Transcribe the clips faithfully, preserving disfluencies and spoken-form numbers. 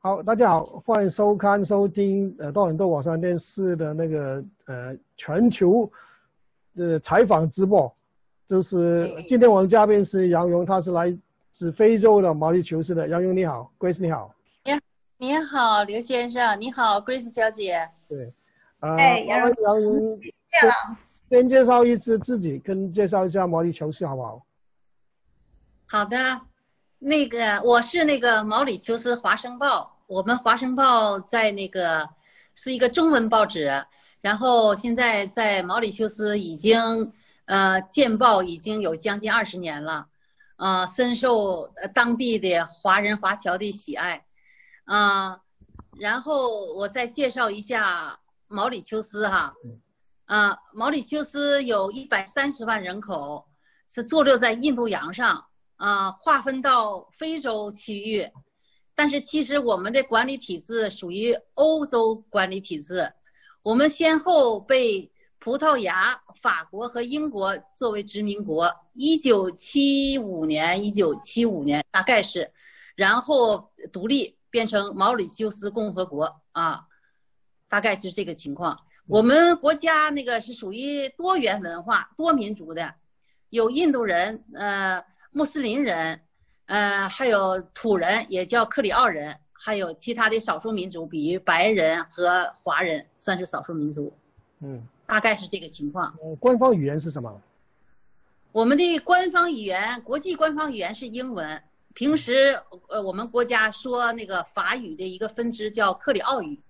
好，大家好，欢迎收看、收听呃多伦多网上电视的那个呃全球的采访直播。就是今天我们嘉宾是杨蓉，他是来自非洲的毛利求斯的。杨蓉你好 ，Grace 你好。 你好，刘先生，你好 ，Grace 小姐。 对，呃， 哎，杨蓉， 杨蓉见了。 先介绍一次自己，跟介绍一下毛利求斯好不好？ 好的，那个我是那个毛里求斯华声报，我们华声报在那个是一个中文报纸，然后现在在毛里求斯已经呃建报已经有将近二十年了，呃，深受当地的华人华侨的喜爱，啊、呃，然后我再介绍一下毛里求斯哈，啊、呃，毛里求斯有一百三十万人口，是坐落在印度洋上。啊、呃，划分到非洲区域，但是其实我们的管理体制属于欧洲管理体制，我们先后被葡萄牙、法国和英国作为殖民国，一九七五年，一九七五年大概是，然后独立变成毛里求斯共和国啊，大概就是这个情况。我们国家那个是属于多元文化、多民族的，有印度人，呃。穆斯林人，呃，还有土人，也叫克里奥人，还有其他的少数民族，比如白人和华人，算是少数民族。 嗯， 大概是这个情况。 呃，官方语言是什么？ 我们的官方语言，国际官方语言是英文。平时，呃，我们国家说那个法语的一个分支叫克里奥语。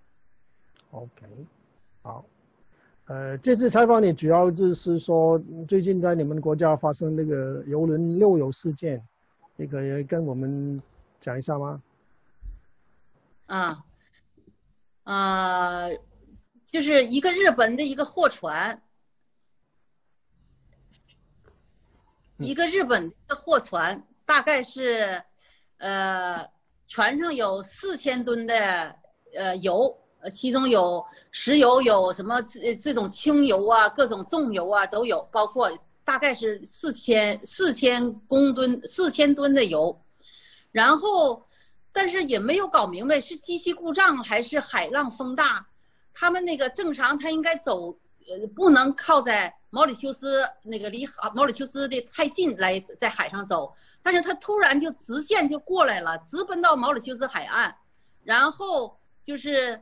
OK， 好。呃，这次采访你主要就是说，最近在你们国家发生那个邮轮漏油事件，这个也跟我们讲一下吗？ 啊，呃，就是一个日本的一个货船，嗯、一个日本的货船，大概是，呃，船上有四千吨的呃油。呃，其中有石油，有什么这这种轻油啊，各种重油啊都有，包括大概是四千四千公吨四千吨的油，然后，但是也没有搞明白是机器故障还是海浪风大，他们那个正常他应该走，呃，不能靠在毛里求斯那个离毛里求斯的太近来在海上走，但是他突然就直线就过来了，直奔到毛里求斯海岸，然后就是。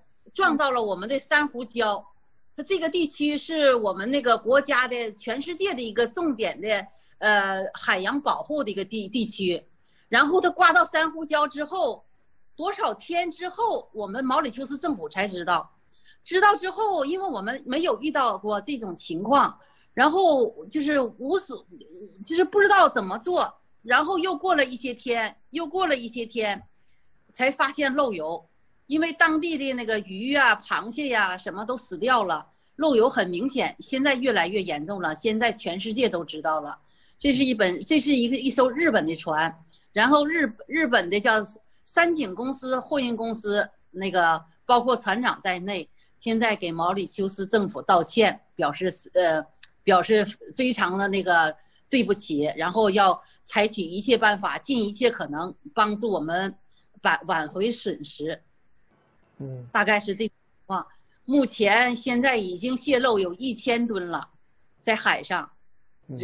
撞到了我们的珊瑚礁，它这个地区是我们那个国家的全世界的一个重点的呃海洋保护的一个地地区，然后它刮到珊瑚礁之后，多少天之后，我们毛里求斯政府才知道，知道之后，因为我们没有遇到过这种情况，然后就是无所，就是不知道怎么做，然后又过了一些天，又过了一些天，才发现漏油。因为当地的那个鱼啊、螃蟹呀、啊，什么都死掉了，漏油很明显，现在越来越严重了。现在全世界都知道了，这是一本，这是一个一艘日本的船，然后日日本的叫三井公司货运公司，那个包括船长在内，现在给毛里求斯政府道歉，表示呃表示非常的那个对不起，然后要采取一切办法，尽一切可能帮助我们挽挽回损失。 嗯， 大概是这情况。目前现在已经泄漏有一千吨了，在海上，嗯、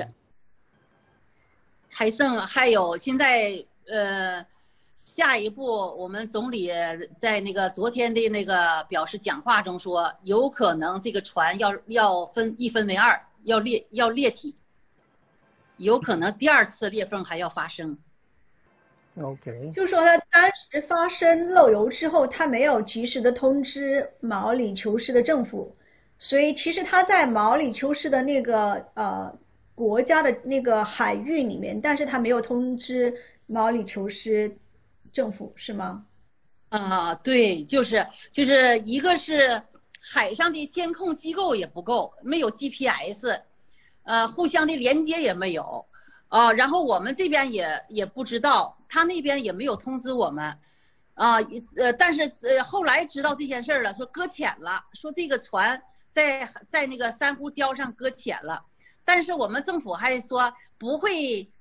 还剩还有现在呃，下一步我们总理在那个昨天的那个表示讲话中说，有可能这个船要要分一分为二，要裂要裂体，有可能第二次裂缝还要发生。 OK， 就说他当时发生漏油之后，他没有及时的通知毛里求斯的政府，所以其实他在毛里求斯的那个呃国家的那个海域里面，但是他没有通知毛里求斯政府，是吗？ 啊、呃，对，就是就是一个是海上的监控机构也不够，没有 G P S， 呃，互相的连接也没有。啊、呃，然后我们这边也也不知道，他那边也没有通知我们，啊、呃，呃，但是呃后来知道这件事了，说搁浅了，说这个船在在那个珊瑚礁上搁浅了，但是我们政府还说不会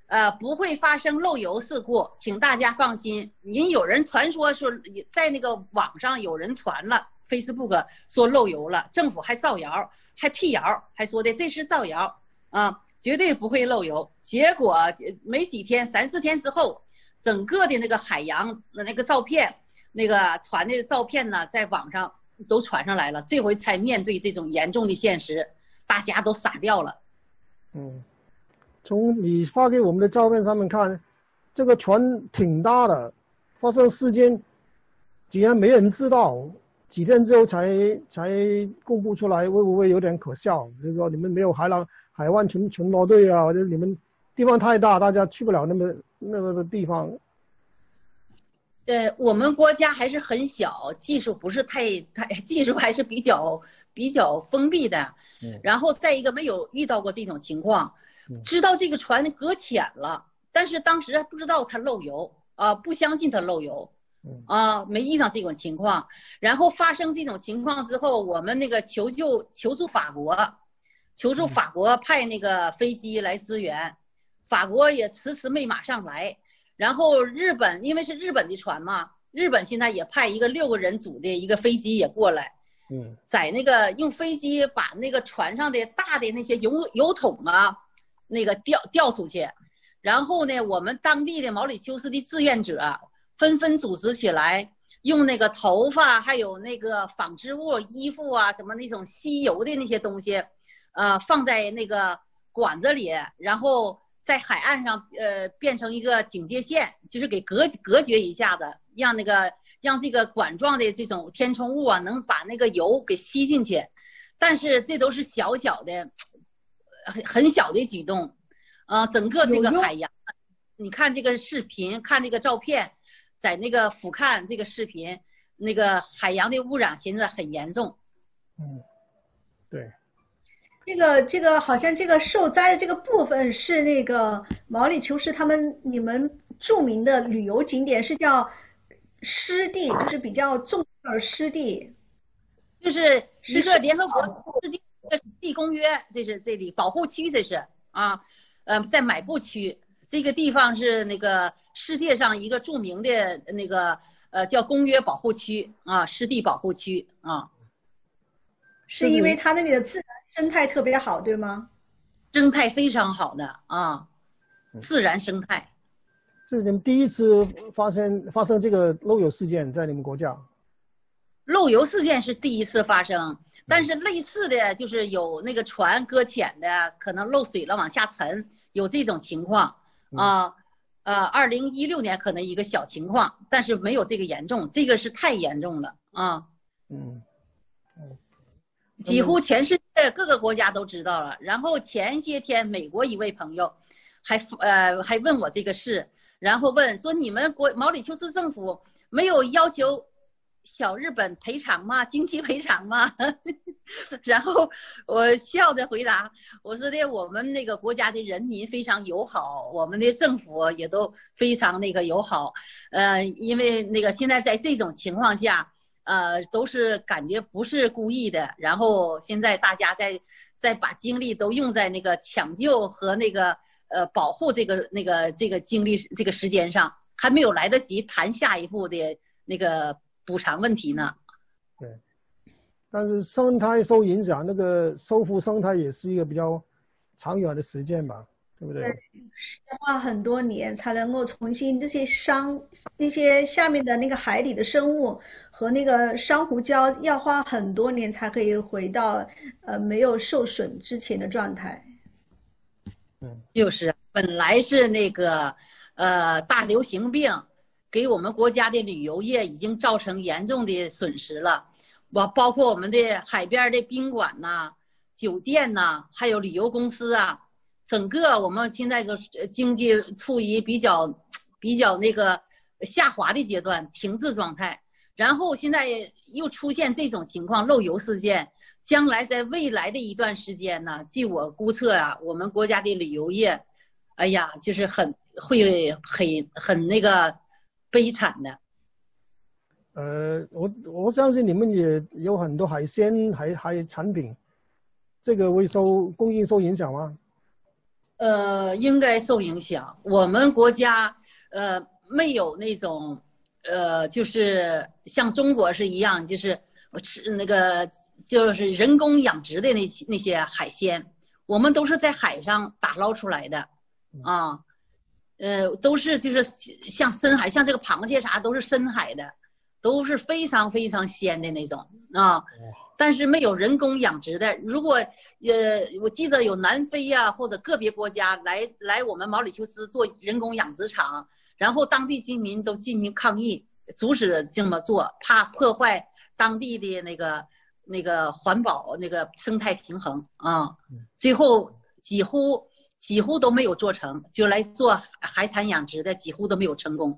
呃，不会发生漏油事故，请大家放心。您有人传说说在那个网上有人传了 Facebook 说漏油了，政府还造谣，还辟谣，还说的这是造谣啊，绝对不会漏油。结果没几天，三四天之后，整个的那个海洋的那个照片，那个传的照片呢，在网上都传上来了。这回才面对这种严重的现实，大家都傻掉了。 嗯。从你发给我们的照片上面看，这个船挺大的，发生事件竟然没人知道，几天之后才才公布出来，会不会有点可笑？就是说你们没有海浪海湾巡巡逻队啊，或者是你们地方太大，大家去不了那么那么的地方。 呃，我们国家还是很小，技术不是太太，技术还是比较比较封闭的。嗯。然后再一个，没有遇到过这种情况。知道这个船搁浅了，但是当时还不知道它漏油啊、呃，不相信它漏油，啊、呃，没遇上这种情况。然后发生这种情况之后，我们那个求救求助法国，求助法国派那个飞机来支援，法国也迟迟没马上来。然后日本因为是日本的船嘛，日本现在也派一个六个人组的一个飞机也过来，嗯，在那个用飞机把那个船上的大的那些油油桶啊。那个调调出去，然后呢，我们当地的毛里求斯的志愿者纷纷组织起来，用那个头发还有那个纺织物、衣服啊，什么那种吸油的那些东西，呃，放在那个管子里，然后在海岸上，呃，变成一个警戒线，就是给隔隔绝一下子，让那个让这个管状的这种填充物啊，能把那个油给吸进去。但是这都是小小的。很很小的举动，呃，整个这个海洋，你看这个视频，看这个照片，在那个俯瞰这个视频，那个海洋的污染现在很严重。 嗯，对。 这个这个好像这个受灾的这个部分是那个毛里求斯他们你们著名的旅游景点是叫湿地，就是比较重要的湿地， 就是一个联合国世界。这地公约，这是这里保护区，这是啊，呃，在买布区这个地方是那个世界上一个著名的那个呃叫公约保护区啊，湿地保护区啊， 是因为它那里的自然生态特别好，对吗？ 生态非常好的啊，自然生态。 这是你们第一次发生发生这个漏油事件在你们国家？ 漏油事件是第一次发生，但是类似的就是有那个船搁浅的，可能漏水了往下沉，有这种情况啊。呃，二零一六年可能一个小情况，但是没有这个严重，这个是太严重了啊。嗯，几乎全世界各个国家都知道了。然后前些天，美国一位朋友还呃还问我这个事，然后问说你们国毛里求斯政府没有要求小日本赔偿吗？经济赔偿吗？然后我笑着回答，我说的我们那个国家的人民非常友好，我们的政府也都非常那个友好。呃，因为那个现在在这种情况下，呃，都是感觉不是故意的。然后现在大家在在把精力都用在那个抢救和那个呃保护这个那个这个精力这个时间上，还没有来得及谈下一步的那个补偿问题呢。 对，但是生态受影响，那个修复生态也是一个比较长远的实践吧，对不对？ 要花很多年才能够重新这些珊那些下面的那个海里的生物和那个珊瑚礁，要花很多年才可以回到呃没有受损之前的状态。 嗯，就是本来是那个呃大流行病。给我们国家的旅游业已经造成严重的损失了，我包括我们的海边的宾馆呐、酒店呐，还有旅游公司啊，整个我们现在就经济处于比较比较那个下滑的阶段，停滞状态。然后现在又出现这种情况，漏油事件，将来在未来的一段时间呢，据我估测啊，我们国家的旅游业，哎呀，就是很会很很那个。悲惨的， 呃，我我相信你们也有很多海鲜海海产品，这个会受供应受影响吗？ 呃，应该受影响。我们国家呃没有那种呃，就是像中国是一样，就是吃那个就是人工养殖的那那些海鲜，我们都是在海上打捞出来的啊。呃，都是就是像深海，像这个螃蟹啥都是深海的，都是非常非常鲜的那种啊。但是没有人工养殖的。如果呃，我记得有南非呀、啊、或者个别国家来来我们毛里求斯做人工养殖场，然后当地居民都进行抗议，阻止这么做，怕破坏当地的那个那个环保那个生态平衡啊。最后几乎几乎都没有做成，就来做海产养殖的几乎都没有成功。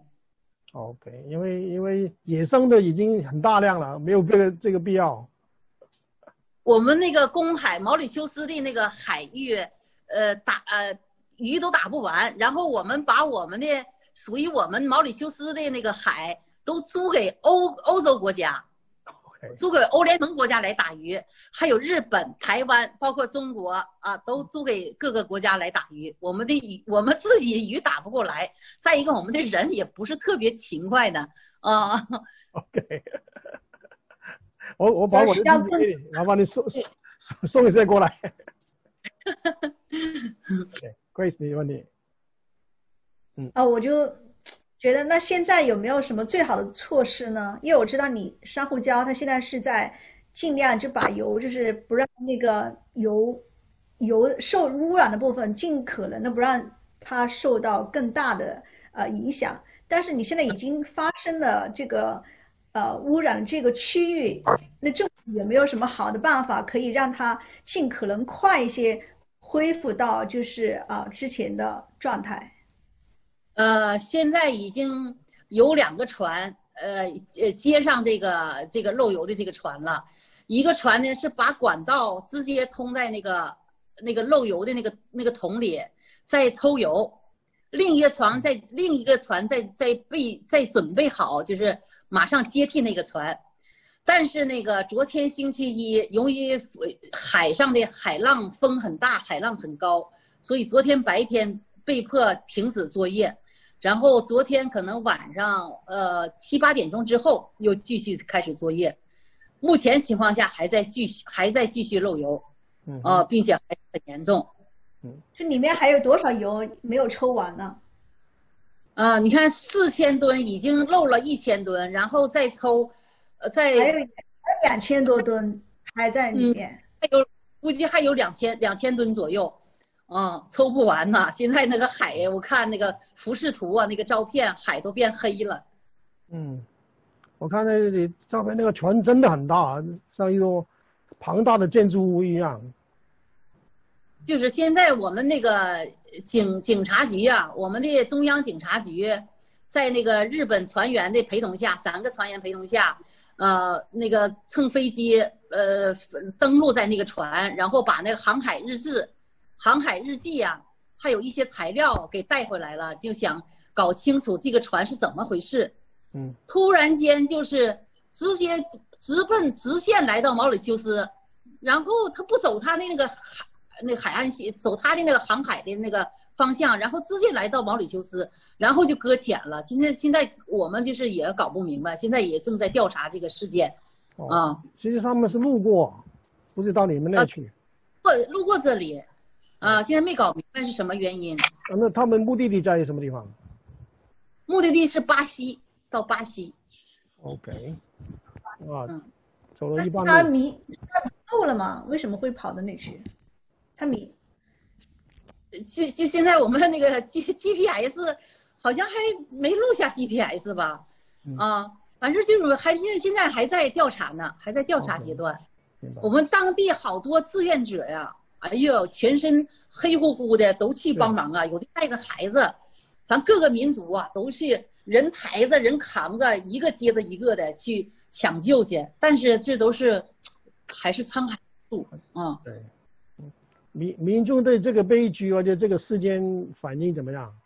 OK， 因为因为野生的已经很大量了，没有这个这个必要。 我们那个公海毛里求斯的那个海域，呃，打呃鱼都打不完，然后我们把我们的属于我们毛里求斯的那个海都租给欧欧洲国家，租给欧联盟国家来打鱼，还有日本、台湾，包括中国啊，都租给各个国家来打鱼。我们的鱼，我们自己鱼打不过来，再一个我们的人也不是特别勤快的啊。 OK。我我把我的地址给你，然后帮你送送送一些过来。okay, Grace， 你问题。 嗯啊，我就觉得那现在有没有什么最好的措施呢？因为我知道你珊瑚礁它现在是在尽量就把油，就是不让那个油油受污染的部分，尽可能的不让它受到更大的呃影响。但是你现在已经发生了这个。呃，污染这个区域，那政府有没有什么好的办法可以让它尽可能快一些恢复到就是啊、呃、之前的状态？ 呃，现在已经有两个船，呃呃接上这个这个漏油的这个船了。一个船呢是把管道直接通在那个那个漏油的那个那个桶里，在抽油；另一个船在另一个船在在备在准备好，就是。马上接替那个船，但是那个昨天星期一，由于海上的海浪风很大，海浪很高，所以昨天白天被迫停止作业，然后昨天可能晚上呃七八点钟之后又继续开始作业，目前情况下还在继续还在继续漏油，嗯、呃，并且还很严重。 嗯，这里面还有多少油没有抽完呢？ 啊、呃，你看四千吨已经漏了一千吨，然后再抽，呃，再还有两千多吨还在里面， 嗯、还有估计还有两千两千吨左右，嗯，抽不完呢。现在那个海，我看那个浮视图啊，那个照片，海都变黑了。 嗯，我看那里照片，那个船真的很大，像一座庞大的建筑物一样。 就是现在我们那个警警察局啊，我们的中央警察局，在那个日本船员的陪同下，三个船员陪同下，呃，那个乘飞机呃登陆在那个船，然后把那个航海日志、航海日记呀、啊，还有一些材料给带回来了，就想搞清楚这个船是怎么回事。 嗯， 突然间就是直接直奔直线来到毛里求斯，然后他不走他的那个。那个海岸线走他的那个航海的那个方向，然后直接来到毛里求斯，然后就搁浅了。今天现在我们就是也搞不明白，现在也正在调查这个事件。 哦、啊，其实他们是路过，不是到你们那去。 过、呃、路过这里，啊，现在没搞明白是什么原因。 啊、那他们目的地在什么地方？ 目的地是巴西，到巴西。 OK， 啊，嗯、走了一半路。 他迷他迷路了吗？为什么会跑到那去？他迷， 就就现在我们那个 G G P S 好像还没录下 G P S 吧？嗯、啊，反正就是还现在现在还在调查呢，还在调查阶段。我们当地好多志愿者呀，哎呦，全身黑乎乎的都去帮忙啊，有的带着孩子，咱各个民族啊都去人抬着人扛着，一个接着一个的去抢救去，但是这都是还是沧海路啊。 对。民民众对这个悲剧或者这个事件反应怎么样？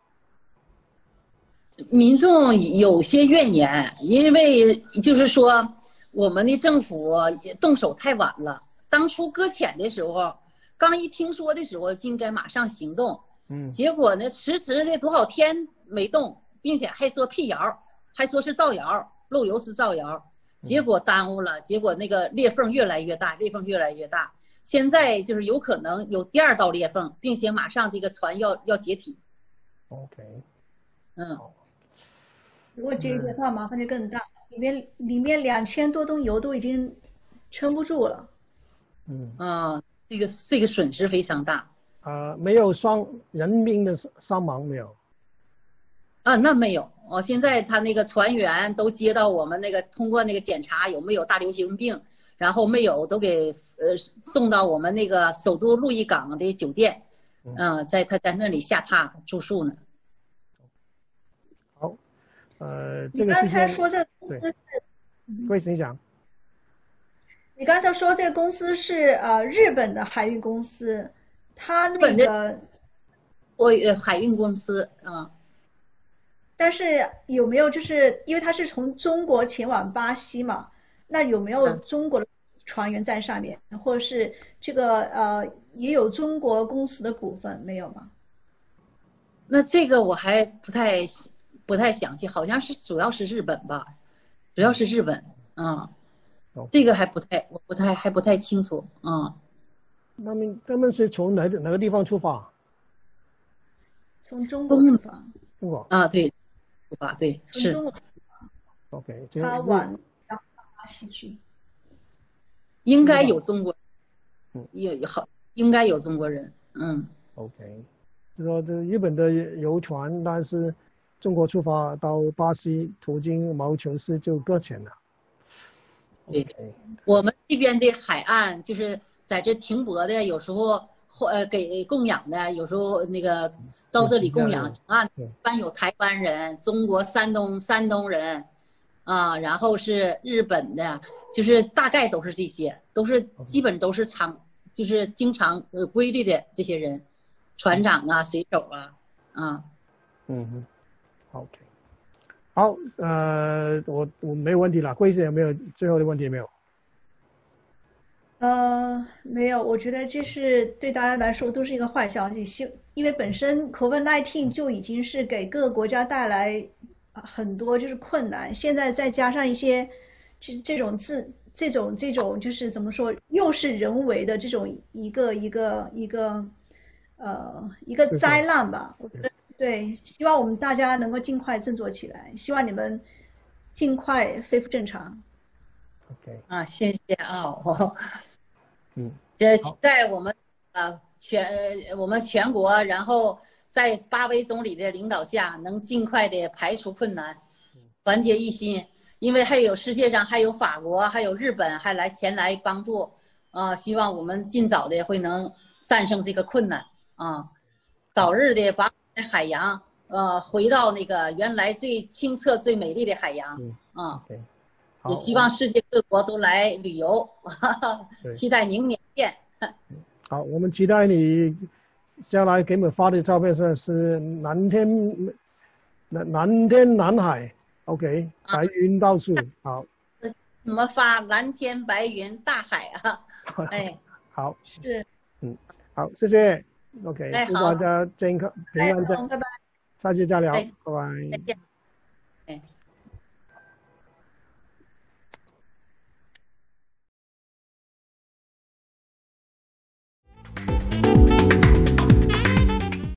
民众有些怨言，因为就是说我们的政府也动手太晚了。当初搁浅的时候，刚一听说的时候，应该马上行动。 嗯， 结果呢，迟迟的多少天没动，并且还说辟谣，还说是造谣，漏油是造谣，结果耽误了，结果那个裂缝越来越大，裂缝越来越大，现在就是有可能有第二道裂缝，并且马上这个船要要解体。 OK， 嗯， 如果解体的话，麻烦就更大，里面里面两千多吨油都已经撑不住了。 嗯啊，这个这个损失非常大。 呃，没有伤人命的伤亡没有？ 啊，那没有。哦，现在他那个船员都接到我们那个通过那个检查有没有大流行病，然后没有都给呃送到我们那个首都鹿邑港的酒店，嗯、呃，在他在那里下榻住宿呢。 好，呃，这个你刚才说这个公司是， 贵你讲。 你刚才说这个公司是呃日本的海运公司，它那个我呃海运公司啊。 但是有没有就是因为它是从中国前往巴西嘛？那有没有中国的船员在上面，嗯、或者是这个呃也有中国公司的股份没有吗？ 那这个我还不太不太详细，好像是主要是日本吧，主要是日本啊、嗯，这个还不太我不太还不太清楚啊。 嗯、他们他们是从哪哪个地方出发？ 从中国出发。 中国啊，对。吧，对，是。 OK， 他往巴西去， 应该有中国，嗯，有好，应该有中国人，嗯。 OK， 就说这日本的游船，但是中国出发到巴西，途经毛球市就搁浅了。 对， okay. 我们这边的海岸就是在这停泊的，有时候呃给供养的，有时候那个。到这里供养啊，一般有台湾人、中国山东山东人，啊，然后是日本的，就是大概都是这些，都是基本都是常，就是经常呃规律的这些人，船长啊、水手啊，啊， 嗯哼 ，OK， 好，呃，我我没有问题了，贵司有没有最后的问题没有？ 呃，没有，我觉得这是对大家来说都是一个坏消息，因为本身 COVID 十九 就已经是给各个国家带来很多就是困难，现在再加上一些这这种自这种这种就是怎么说，又是人为的这种一个一个一个呃一个灾难吧。我觉得对，希望我们大家能够尽快振作起来，希望你们尽快恢复正常。 OK 啊，谢谢啊，我， 嗯， 这期待我们呃全我们全国，然后在巴威总理的领导下，能尽快的排除困难，团结一心，因为还有世界上还有法国，还有日本还来前来帮助，啊、呃，希望我们尽早的会能战胜这个困难啊，早日的把海洋呃回到那个原来最清澈、最美丽的海洋啊。 嗯 okay. 也希望世界各国都来旅游，期待明年见。 好，我们期待你下来给我们发的照片是是蓝天蓝蓝天蓝海 ，OK， 白云到处，好。 怎么发蓝天白云大海啊？哎， 好， 是， 嗯，好，谢谢 ，OK， 哎、 祝大家健康平安健， 拜拜， 下期再聊， 再拜拜。 再见，哎。